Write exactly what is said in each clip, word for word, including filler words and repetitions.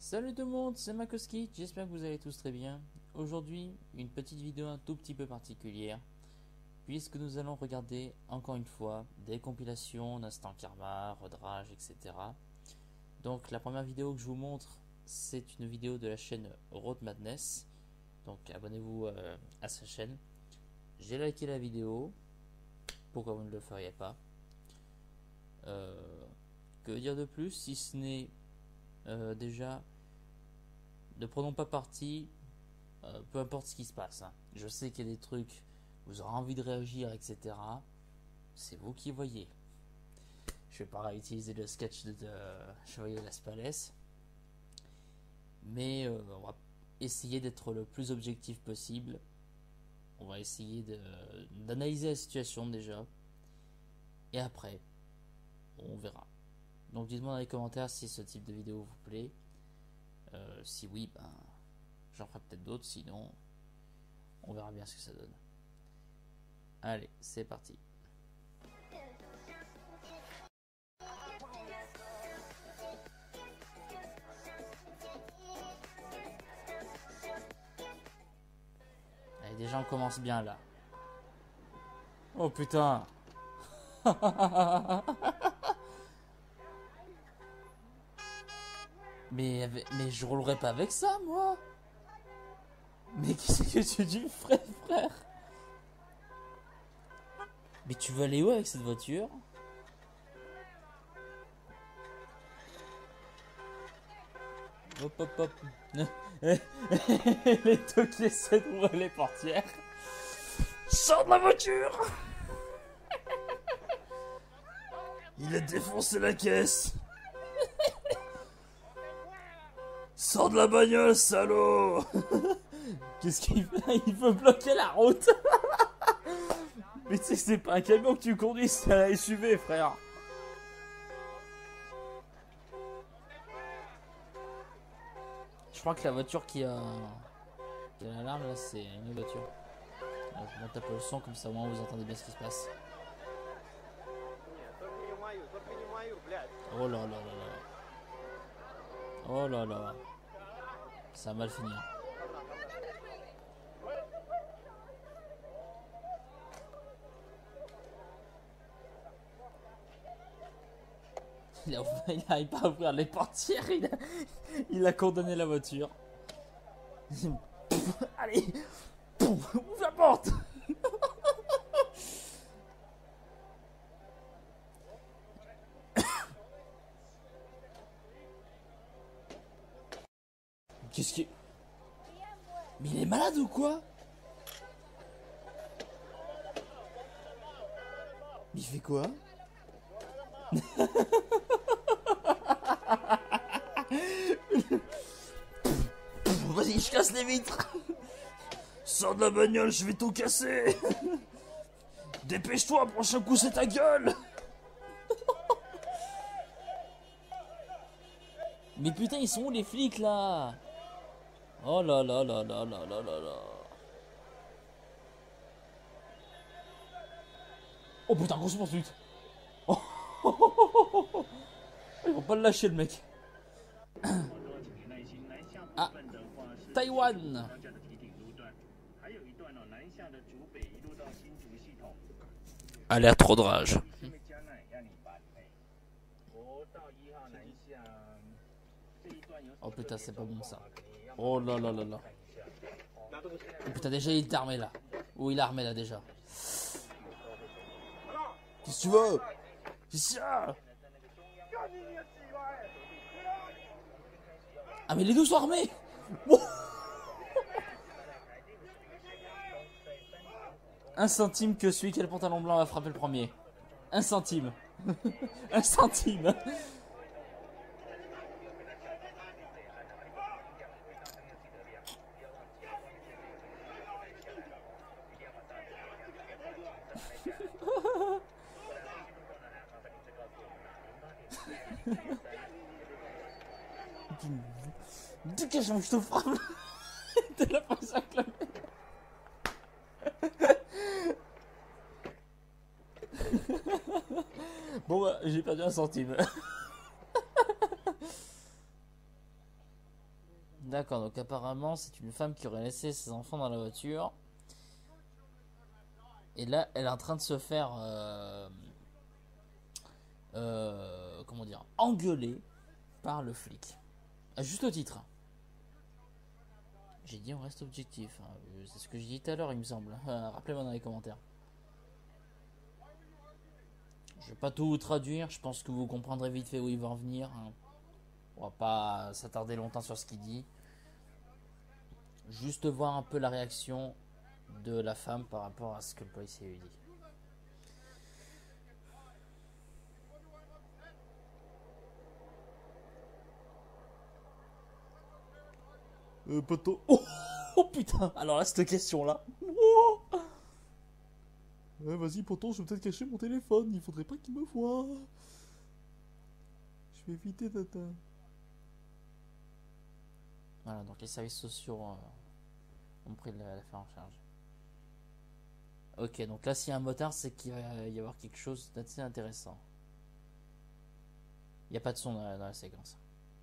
Salut tout le monde, c'est Makoski, j'espère que vous allez tous très bien. Aujourd'hui, une petite vidéo un tout petit peu particulière, puisque nous allons regarder encore une fois des compilations d'Instant Karma, Rodrage, et cetera. Donc la première vidéo que je vous montre, c'est une vidéo de la chaîne Road Madness, donc abonnez-vous euh, à sa chaîne. J'ai liké la vidéo, pourquoi vous ne le feriez pas? euh, Que dire de plus, si ce n'est euh, déjà... Ne prenons pas parti, euh, peu importe ce qui se passe. Hein. Je sais qu'il y a des trucs, vous aurez envie de réagir, et cetera. C'est vous qui voyez. Je vais pas réutiliser le sketch de, de Chevalier Las Palais. Mais euh, on va essayer d'être le plus objectif possible. On va essayer d'analyser la situation déjà. Et après, on verra. Donc dites-moi dans les commentaires si ce type de vidéo vous plaît. Euh, si oui, ben, j'en ferai peut-être d'autres, sinon on verra bien ce que ça donne. Allez, c'est parti. Allez, déjà on commence bien là. Oh putain. Mais, mais je roulerai pas avec ça, moi. Mais qu'est-ce que tu dis, frère, frère? Mais tu veux aller où avec cette voiture? Hop, hop, hop. Les deux qui essaient d'ouvrir les portières. Sors de la voiture! Il a défoncé la caisse. Sors de la bagnole, salaud! Qu'est-ce qu'il fait? Il veut bloquer la route. Mais tu sais que c'est pas un camion que tu conduis, c'est un S U V, frère. Je crois que la voiture qui a, qui a l'alarme là, c'est une autre voiture. Alors, je monte un peu le son comme ça au moins vous entendez bien ce qui se passe. Oh là là là là. Oh là là. Ça va mal finir. Il n'arrive pas à ouvrir les portières. Il a, il a condamné la voiture. Allez, ouvre la porte. Qu'est-ce qui... Mais il est malade ou quoi? Il fait quoi? Vas-y, je casse les vitres. Sors de la bagnole, je vais tout casser. Dépêche-toi, prochain coup c'est ta gueule. Mais putain, ils sont où les flics là? Oh là là là là là là là là. Oh putain, grosse poursuite. Oh, oh, oh, oh, oh, oh. Ils vont pas le lâcher le mec. Ah, Taïwan. Alerte Rodrage. Oh putain, c'est pas bon ça. Oh là là là là. Oh putain, déjà il est armé là. Ou il est armé là déjà. Qu'est-ce que tu veux? Qu'est-ce que ça? Ah mais les deux sont armés. Oh. Un centime que celui qui a le pantalon blanc va frapper le premier. Un centime. Un centime. Dégage-moi, je te frappe. T'as la face à clamer. Bon bah, j'ai perdu un centime. D'accord, donc apparemment c'est une femme qui aurait laissé ses enfants dans la voiture. Et là, elle est en train de se faire... Euh, euh, comment dire, engueuler par le flic. À juste titre. J'ai dit on reste objectif. Hein. C'est ce que j'ai dit tout à l'heure, il me semble. Rappelez-moi dans les commentaires. Je vais pas tout vous traduire. Je pense que vous comprendrez vite fait où il va en venir. Hein. On va pas s'attarder longtemps sur ce qu'il dit. Juste voir un peu la réaction de la femme par rapport à ce que le policier lui dit. Euh, poteau. Oh, oh putain. Alors là, cette question-là. Oh. Ouais, vas-y, poteau, je vais peut-être cacher mon téléphone. Il faudrait pas qu'il me voie. Je vais éviter tata. Voilà, donc les services sociaux euh, ont pris l'affaire en charge. Ok, donc là, s'il y a un motard, c'est qu'il va y avoir quelque chose d'assez intéressant. Il n'y a pas de son dans la, dans la séquence.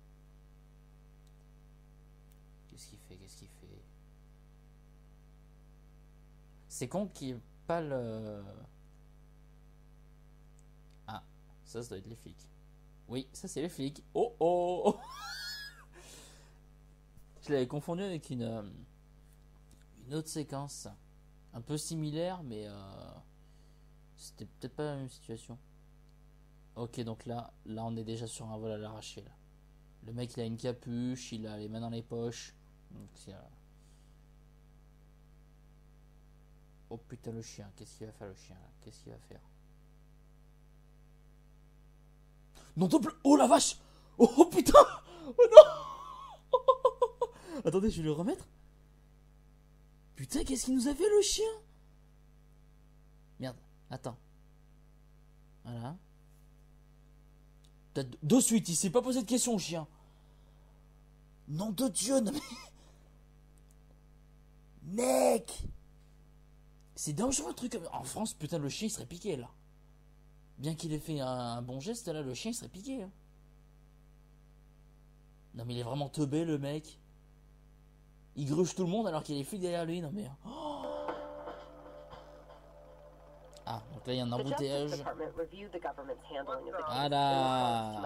Qu'est-ce qu'il fait? Qu'est-ce qu'il fait? C'est con qu'il n'y ait pas le... Ah, ça, ça doit être les flics. Oui, ça, c'est les flics. Oh, oh, oh. Je l'avais confondu avec une, euh, une autre séquence. Un peu similaire, mais euh, c'était peut-être pas la même situation. Ok, donc là, là, on est déjà sur un vol à l'arraché. Là. Le mec, il a une capuche, il a les mains dans les poches. Donc, euh... oh putain, le chien. Qu'est-ce qu'il va faire, le chien là? Qu'est-ce qu'il va faire? Non, double. Oh la vache! Oh, oh putain! Oh non! Attendez, je vais le remettre. Putain, qu'est-ce qu'il nous a fait, le chien? Merde, attends. Voilà. De suite, il s'est pas posé de question, chien. Nom de Dieu, non mais... Mec! C'est dangereux le truc. En France, putain, le chien, il serait piqué, là. Bien qu'il ait fait un, un bon geste, là, le chien, il serait piqué. Hein. Non mais il est vraiment teubé, le mec. Il gruge tout le monde alors qu'il est flic derrière lui, non mais... Oh. Ah, donc là il y a un embouteillage. Voilà.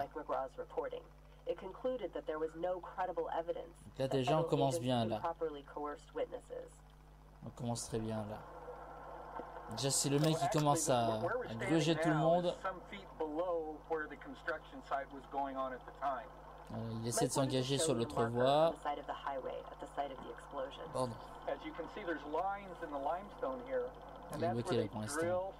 Donc là déjà on commence bien là. On commence très bien là. Déjà c'est le mec qui commence à, à gruger tout le monde. Euh, il essaie de s'engager sur l'autre voie. Pardon. Il est bloqué là pour l'instant.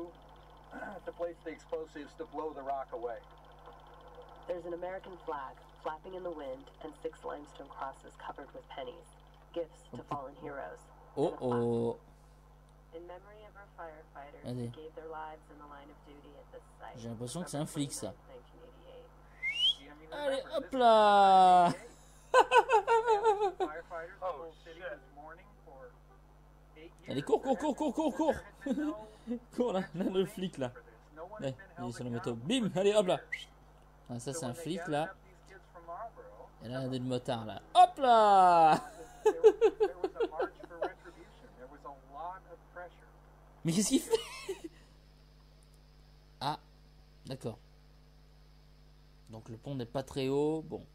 There's an American flag flapping in the wind and six limestone crosses covered with pennies, gifts to fallen heroes. Oh oh. In memory of our firefighters who gave their lives in the line of duty at this site. J'ai l'impression que c'est un flic ça. Allez, hop là. Allez, cours, cours, cours, cours, cours, cours. Cours là, là, le flic là. Ouais, il est sur la moto. Bim, allez, hop là. Ah, ça c'est un flic là. Et là, il y a des motards là. Hop là. Mais qu'est-ce qu'il fait? Ah, d'accord. Donc le pont n'est pas très haut. Bon.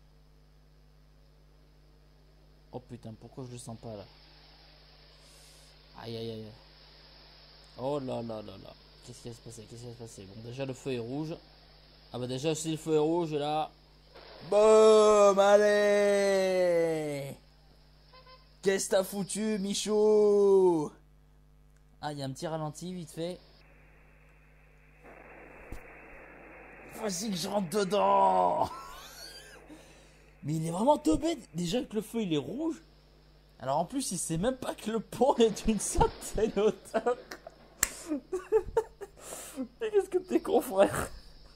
Oh putain, pourquoi je le sens pas là? Aïe aïe aïe. Oh là là là là. Qu'est-ce qui va se passer? Qu'est-ce qui va se passer? Bon, déjà le feu est rouge. Ah bah déjà si le feu est rouge là. Boum, allez. Qu'est-ce que t'as foutu, Michou? Ah, il y a un petit ralenti vite fait. Vas-y que je rentre dedans. Mais il est vraiment teubé. Déjà que le feu il est rouge. Alors en plus il sait même pas que le pont est d'une certaine hauteur. Mais qu'est-ce que t'es con, frère?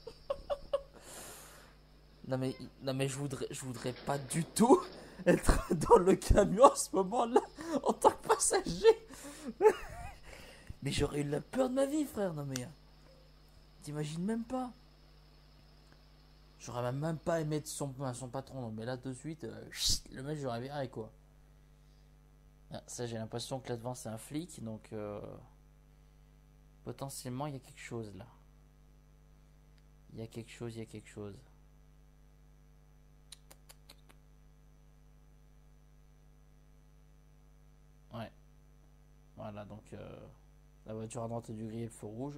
Non mais, non mais je voudrais, je voudrais pas du tout être dans le camion à ce moment-là en tant que passager. Mais j'aurais eu la peur de ma vie, frère. Non mais t'imagines même pas. J'aurais même pas aimé être son, son patron, mais là tout de suite, euh, le mec j'aurais viré quoi. Ah, ça j'ai l'impression que là devant c'est un flic, donc euh, potentiellement il y a quelque chose là. Il y a quelque chose, il y a quelque chose. Ouais. Voilà, donc euh, la voiture à droite du gris et le feu rouge.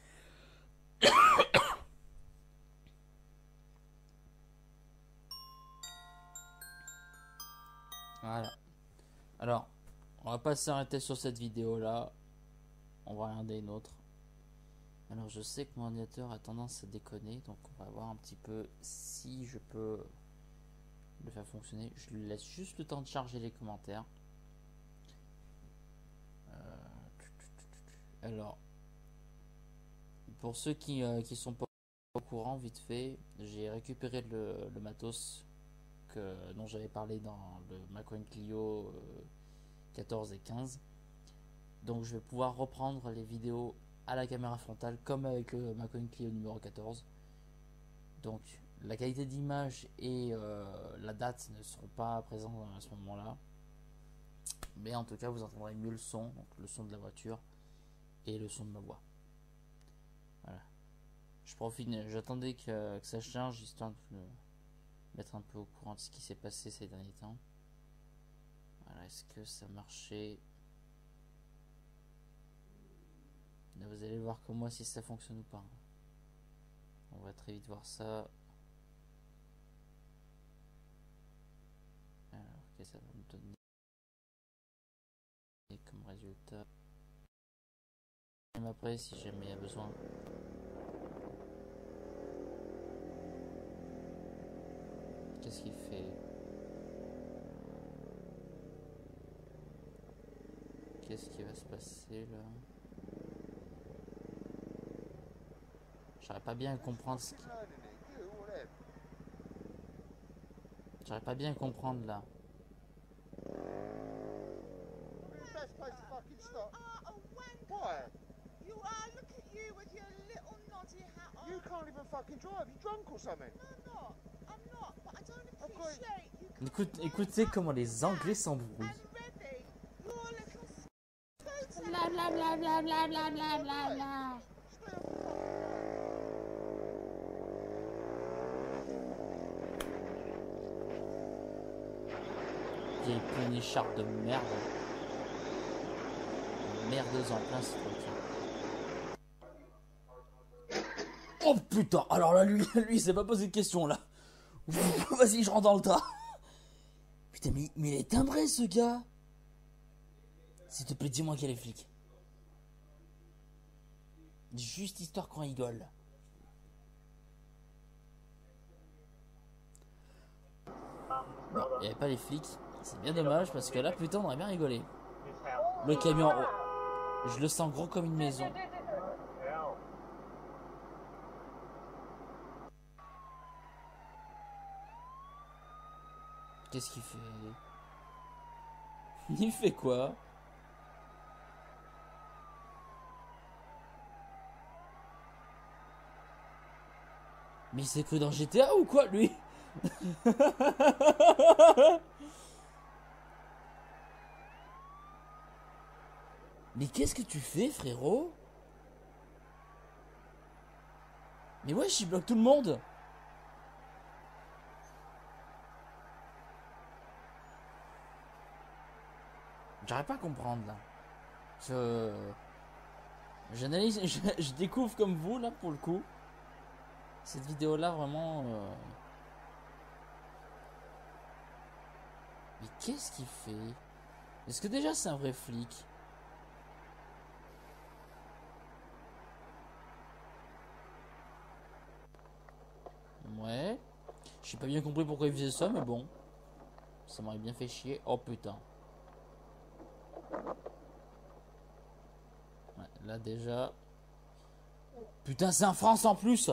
Voilà. Alors, on va pas s'arrêter sur cette vidéo là. On va regarder une autre. Alors, je sais que mon ordinateur a tendance à déconner, donc on va voir un petit peu si je peux le faire fonctionner. Je lui laisse juste le temps de charger les commentaires. Euh... Alors, pour ceux qui euh, qui sont pas au courant, vite fait, j'ai récupéré le, le matos que, dont j'avais parlé dans le Macron Clio euh, quatorze et quinze. Donc je vais pouvoir reprendre les vidéos à la caméra frontale comme avec le Macron Clio numéro quatorze. Donc la qualité d'image et euh, la date ne seront pas présents à ce moment-là. Mais en tout cas vous entendrez mieux le son, donc le son de la voiture et le son de ma voix. Voilà. Je profite, j'attendais que, que ça change histoire de me mettre un peu au courant de ce qui s'est passé ces derniers temps. Voilà, est-ce que ça marchait? Là, vous allez voir comme moi si ça fonctionne ou pas. On va très vite voir ça. Alors, qu'est-ce que ça va me donner comme résultat? Même après, si jamais il y a besoin. Qu'est-ce qu'il fait? Qu'est-ce qui va se passer là? J'arrive pas bien à comprendre ce qui... J'arrive pas bien à comprendre là. Écoute, écoutez comment les Anglais s'embrouillent. Bla bla bla bla bla bla bla bla bla. Vieille plénicharde de merde. Merdeuse en plein ce truc. Oh putain, alors là lui, lui il s'est pas posé de question là. Vas-y, je rentre dans le tas. Putain, mais, mais il est timbré ce gars. S'il te plaît, dis-moi qu'il est flic. Juste histoire qu'on rigole. Bon, il n'y avait pas les flics. C'est bien dommage parce que là, putain, on aurait bien rigolé. Le camion, oh, je le sens gros comme une maison. Qu'est-ce qu'il fait? Il fait quoi? Mais il s'est cru dans G T A ou quoi, lui? Mais qu'est-ce que tu fais, frérot? Mais ouais, j'y bloque tout le monde. J'arrive pas à comprendre, là. Je... J'analyse, je, je découvre comme vous, là, pour le coup. Cette vidéo-là, vraiment... Euh... Mais qu'est-ce qu'il fait? Est-ce que déjà, c'est un vrai flic? Ouais. J'ai pas bien compris pourquoi il faisait ça, mais bon. Ça m'aurait bien fait chier. Oh, putain. Ouais, là, déjà... Putain, c'est en France, en plus.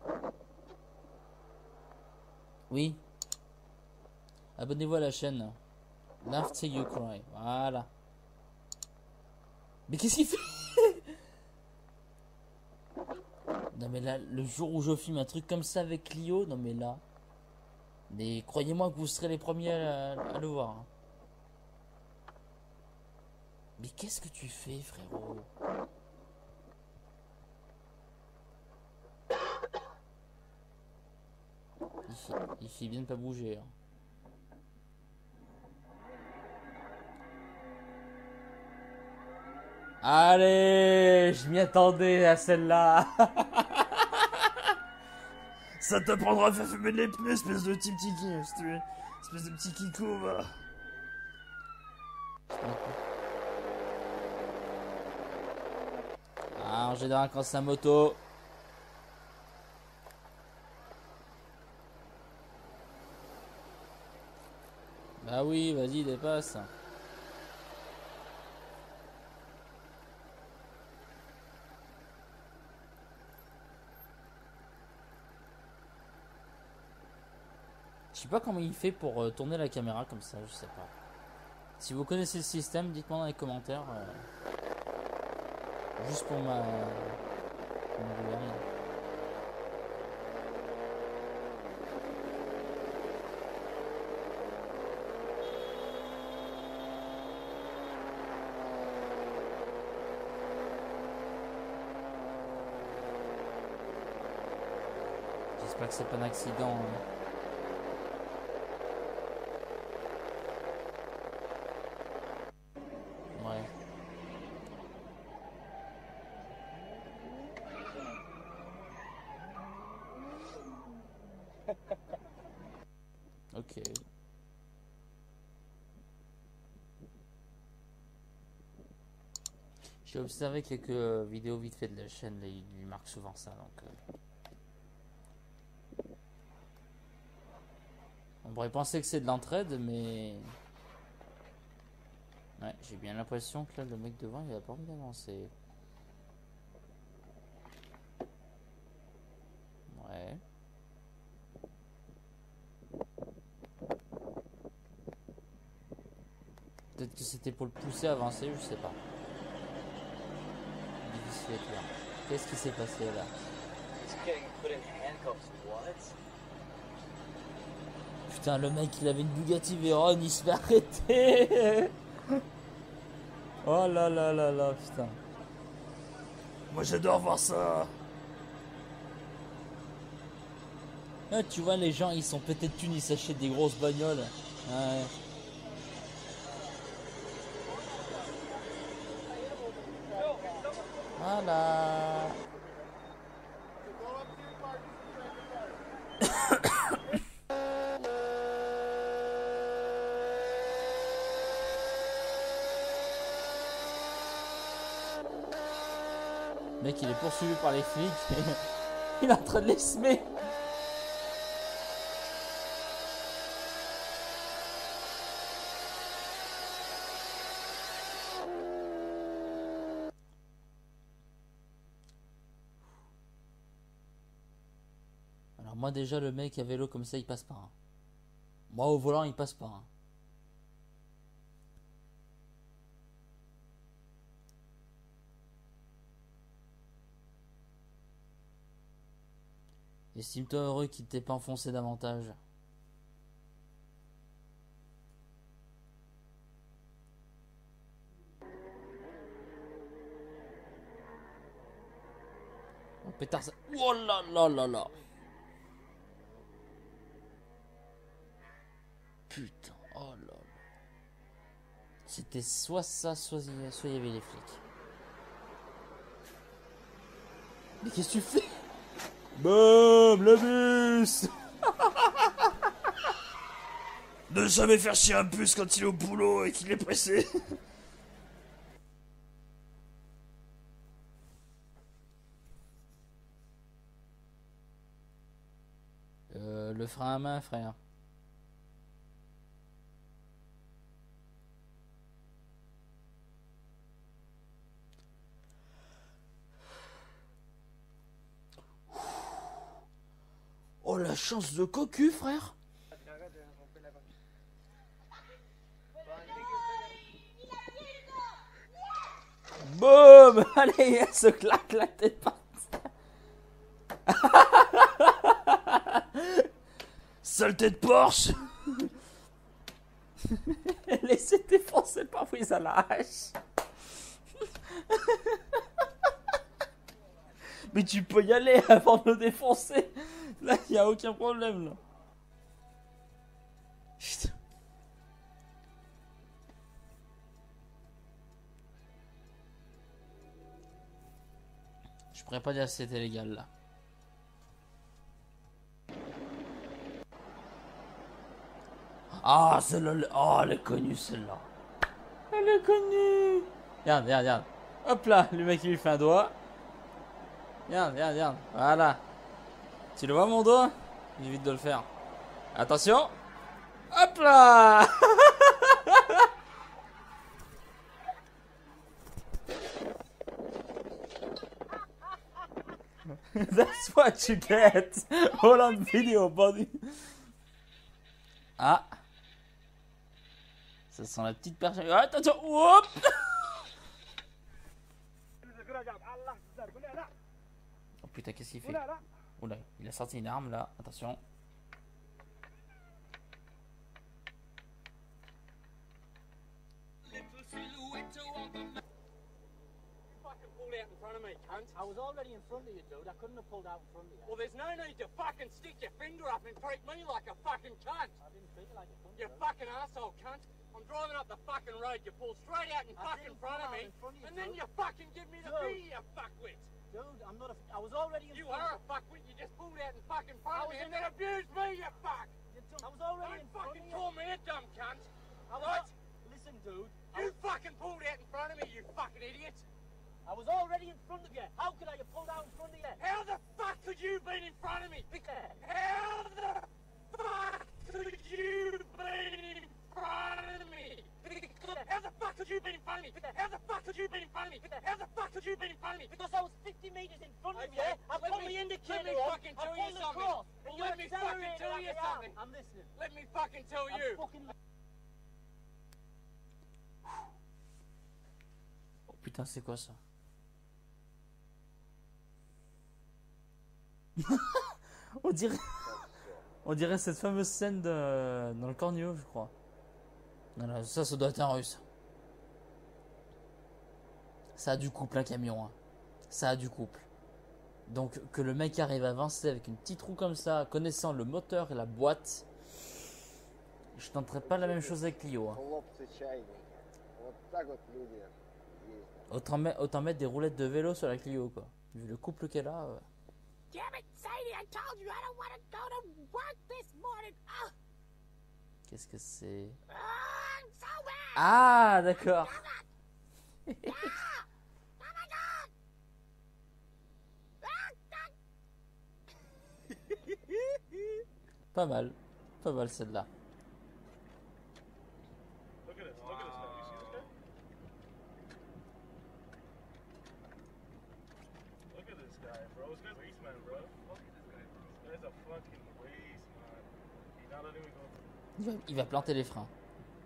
Oui. Abonnez-vous à la chaîne. Laugh till you cry. Voilà. Mais qu'est-ce qu'il fait? Non mais là, le jour où je filme un truc comme ça avec Clio, non mais là... Mais croyez-moi que vous serez les premiers à, à le voir. Hein. Mais qu'est-ce que tu fais, frérot? Il fait, il fait bien de pas bouger. Hein. Allez, je m'y attendais à celle-là. Ça t'apprendra à faire fumer les pneus, espèce de petit petit qui, espèce de petit kikou, va. Ah, en général, quand c'est un moto. Bah oui, vas-y, dépasse. Je sais pas comment il fait pour euh, tourner la caméra comme ça, je sais pas. Si vous connaissez le système, dites-moi dans les commentaires. Euh, juste pour ma... Pour ma regarde. J'espère que c'est pas un accident. Hein. Ouais. Ok. J'ai observé quelques vidéos vite fait de la chaîne, là, il lui marque souvent ça, donc... Euh... On pourrait penser que c'est de l'entraide, mais... Ouais, j'ai bien l'impression que là, le mec devant, il a pas envie d'avancer. Ouais. Peut-être que c'était pour le pousser à avancer, je sais pas. Difficile à dire. Qu'est-ce qui s'est passé là? Putain, le mec, il avait une Bugatti Veyron, il se fait arrêter. Oh là là là là, putain. Moi, j'adore voir ça. Ah, tu vois, les gens, ils sont peut-être thunes, ils s'achètent des grosses bagnoles. Ouais. Voilà. Le mec, il est poursuivi par les flics. Il est en train de les semer. Alors moi déjà, le mec à vélo comme ça, il passe pas. Hein. Moi au volant, il passe pas. Hein. Estime-toi heureux qu'il t'ait pas enfoncé davantage. Oh pétard ça... Oh là là là là. Putain, oh là là. C'était soit ça, soit il y avait les flics. Mais qu'est-ce que tu fais? Boum, le bus. Ne jamais faire chier un bus quand il est au boulot et qu'il est pressé. euh, le frein à main, frère. Oh la chance de cocu, frère. Boum. Allez, elle se claque la tête par terre. Saleté de Porsche. Laissez défoncer par prise à la hache. Mais tu peux y aller avant de me défoncer. Là, il n'y a aucun problème, là. Putain. Je pourrais pas dire si c'était légal, là. Ah, celle-là, oh, elle est connue, celle-là. Elle est connue. Regarde, regarde, regarde. Hop là, le mec, il lui fait un doigt. Regarde, regarde, regarde. Voilà. Tu le vois, mon doigt? J'évite de le faire. Attention. Hop là. That's what you get. Hold on video, buddy. Ah. Ça sent la petite personne. Ah, attention. Hop. Oh putain, qu'est-ce qu'il fait? Oula, il a sorti une arme là. Attention. I was already in front of you, dude. I couldn't have pulled out in front of you. Well, there's no need to fucking stick your finger up and treat me like a fucking cunt. I didn't treat you like a cunt. You dude. fucking asshole cunt. I'm driving up the fucking road. You pull straight out in I fucking didn't front pull of out me, in front of you, and then dude. you fucking give me the Dude. beer, you fuckwit. Dude, I'm not a. I was already in You front are of a fuckwit. You just pulled out in fucking I front of was me in and then abused me, you fuck. you. I was already Don't in front fucking of you. call me a dumb cunt. I was Right? al- Listen, dude. I You was, fucking pulled out in front of me, you fucking idiot. I was already in front of you. How could I have pulled out in front of you? How the fuck could you been in front of me? Because How the fuck could you been in front of me? How the fuck could you been in front of me? How the fuck could you been in front of me? How the fuck could you been in front of me? because I was fifty meters in front of you. Okay, I let pulled me- the indicator let me on. fucking I tell you pulled something. across, and Well, you let me fucking accelerated tell like you I am. something. I'm listening. Let me fucking tell I'm you. fucking. Oh putain, c'est quoi ça? On dirait. On dirait cette fameuse scène de... dans le Cornio, je crois. Non, non, ça, ça doit être un russe. Ça a du couple, un camion. Hein. Ça a du couple. Donc, que le mec arrive à avancer avec une petite roue comme ça, connaissant le moteur et la boîte, je tenterai pas la même chose avec Clio. Hein. Хлопцы чайники. Вот так вот люди ездят. Autant, met- autant mettre des roulettes de vélo sur la Clio, quoi. Vu le couple qu'elle a. euh. Damn it, Sadie, I told you I don't want to go to work this morning. Oh, Qu'est-ce que c'est? oh, I'm so bad. Ah, d'accord. Oh my God. Ah, God. Pas mal. Pas mal celle-là. Look at this. Look at this guy. You see this guy? Look at this guy, bro. This guy's a waste man, bro. Look at this guy, bro. This guy's a fucking waste man. He's not letting me go through. Il va, il va planter les freins.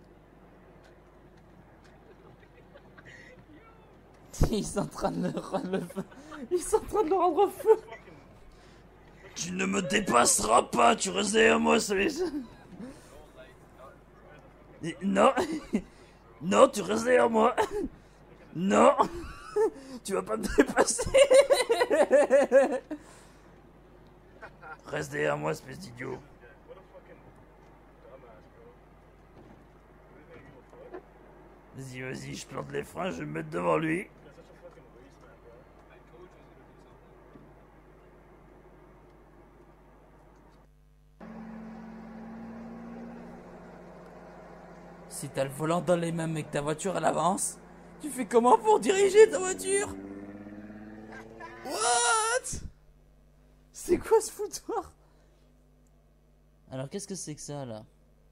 Ils sont en train de le rendre le feu. Ils sont en train de le rendre au feu. Fucking. Tu ne me dépasseras pas, tu restes derrière moi, celui Non, non, tu restes derrière moi. Non, tu vas pas me dépasser. Reste derrière moi, espèce d'idiot. What a fucking dumbass, bro. What do you think you look like? Vas-y, vas-y, je plante les freins, je vais me mettre devant lui. This guy's such a fucking waste man, bro. I told you he was gonna do something. Si t'as le volant dans les mains mais que ta voiture elle avance, tu fais comment pour diriger ta voiture? What? C'est quoi ce foutoir? Alors qu'est-ce que c'est que ça là?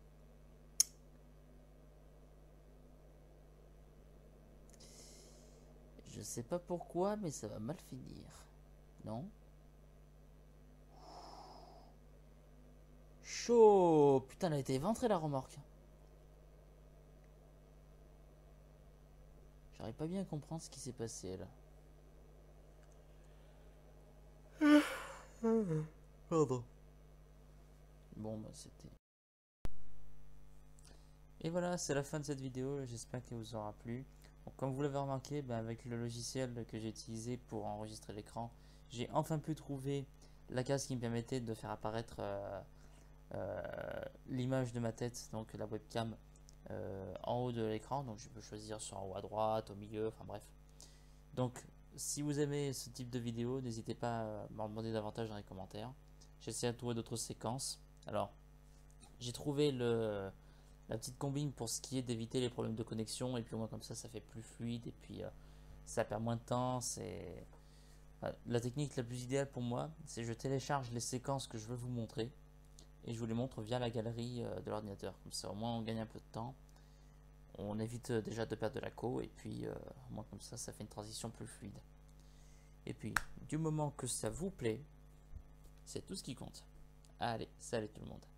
Je sais pas pourquoi mais ça va mal finir. Non? Chaud! Putain, elle a été éventrée la remorque. J'arrive pas bien à comprendre ce qui s'est passé là. Pardon. Bon, bah c'était... Et voilà, c'est la fin de cette vidéo, j'espère qu'elle vous aura plu. Donc, comme vous l'avez remarqué, bah, avec le logiciel que j'ai utilisé pour enregistrer l'écran, j'ai enfin pu trouver la case qui me permettait de faire apparaître euh, euh, l'image de ma tête, donc la webcam, euh, en haut de l'écran. Donc je peux choisir soit en haut à droite, au milieu, enfin bref. Donc si vous aimez ce type de vidéo, n'hésitez pas à m'en demander davantage dans les commentaires. J'essaie de trouver d'autres séquences. Alors, j'ai trouvé le... la petite combine pour ce qui est d'éviter les problèmes de connexion, et puis au moins comme ça ça fait plus fluide, et puis euh, ça perd moins de temps. C'est enfin, la technique la plus idéale pour moi, c'est je télécharge les séquences que je veux vous montrer et je vous les montre via la galerie euh, de l'ordinateur. Comme ça au moins on gagne un peu de temps, on évite euh, déjà de perdre de la co, et puis euh, au moins comme ça ça fait une transition plus fluide. Et puis du moment que ça vous plaît, c'est tout ce qui compte. Allez, salut tout le monde.